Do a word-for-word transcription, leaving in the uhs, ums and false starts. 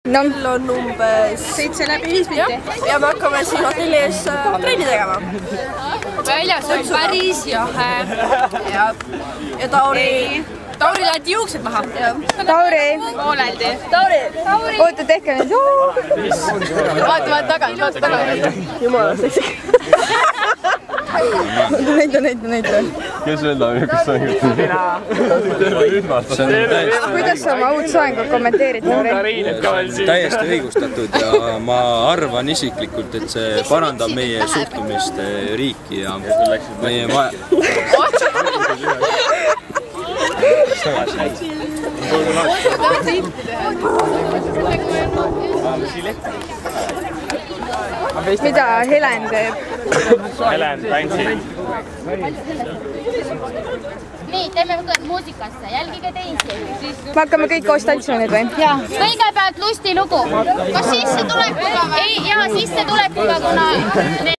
No. Kell on umbes seitse läbi viis minutit. Ja me hakkame siin hotelli ees trenni tegema. Väljas on päris jahe. Ja, ja Tauri... Tauri laeti juuksed maha. Tauri! Pooleldi. Tauri! Oota, tehke nüüd. Vaata, vaata tagant, vaata tagant. Jumalast, eks. Näita, näita, näita. Kes veel tahab niisugust soengut? Kuidas sa oma uut soengut kommenteerid? Täiesti õigustatud ja ma arvan isiklikult, et see parandab meie suhtumist riiki ja meie maja... Mida Helen teeb? Helen, tantsid. Nii, teeme muusikasse, jälgige teisi. Me hakkame kõik koos tantsima nüüd või? Jaa. Kõigepealt lustilugu. Kas sissetulekuga või? Ei, jaa, sissetulekuga, kuna...